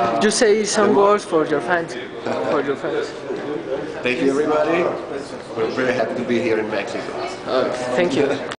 You say some words for your fans. For your fans. Thank you, everybody. We're very happy to be here in Mexico. Thank you.